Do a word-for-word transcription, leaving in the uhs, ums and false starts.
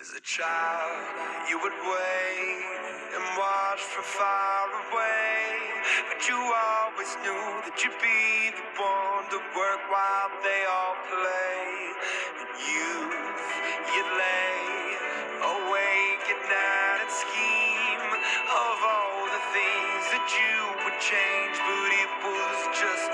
As a child, you would wait and watch from far away, but you always knew that you'd be the one to work while they all play. In youth, you'd lay awake at night and scheme of all the things that you would change, but it was just